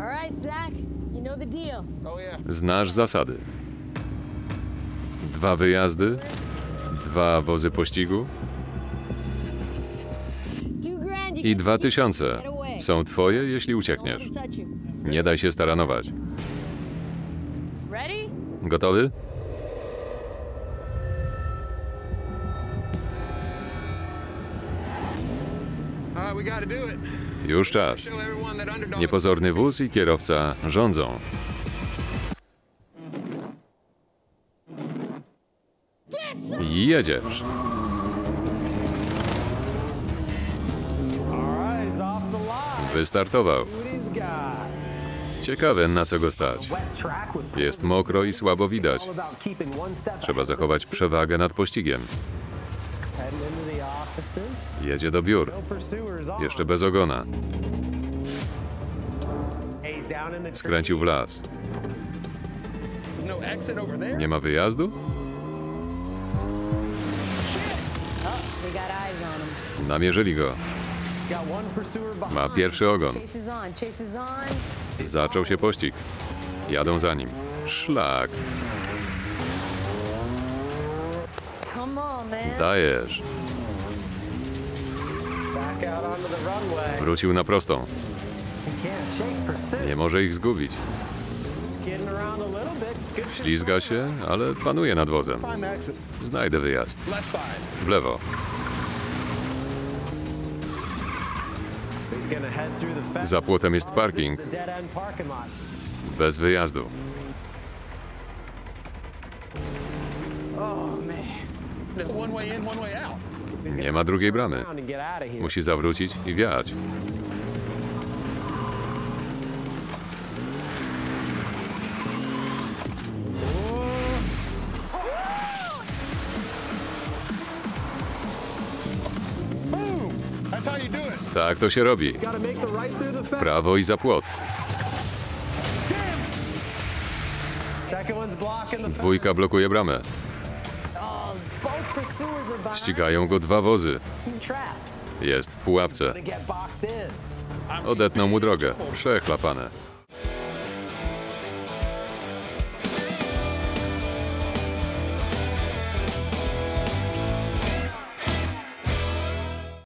Znasz zasady. 2 wyjazdy, 2 wozy pościgu i 2000 są twoje, jeśli uciekniesz. Nie daj się staranować. Gotowy? Już czas. Niepozorny wóz i kierowca rządzą. Jedziesz. Wystartował. Ciekawe, na co go stać. Jest mokro i słabo widać. Trzeba zachować przewagę nad pościgiem. Jedzie do biur. Jeszcze bez ogona. Skręcił w las. Nie ma wyjazdu? Namierzyli go. Ma pierwszy ogon. Zaczął się pościg. Jadą za nim. Szlak. Dajesz. Wrócił na prostą. Nie może ich zgubić. Ślizga się, ale panuje nad wozem. Znajdę wyjazd. W lewo. Za płotem jest parking. Bez wyjazdu. Nie ma drugiej bramy. Musi zawrócić i wjechać. Tak to się robi. W prawo i za płot. Dwójka blokuje bramę. Ścigają go 2 wozy. Jest w pułapce. Odetną mu drogę. Przechlapane.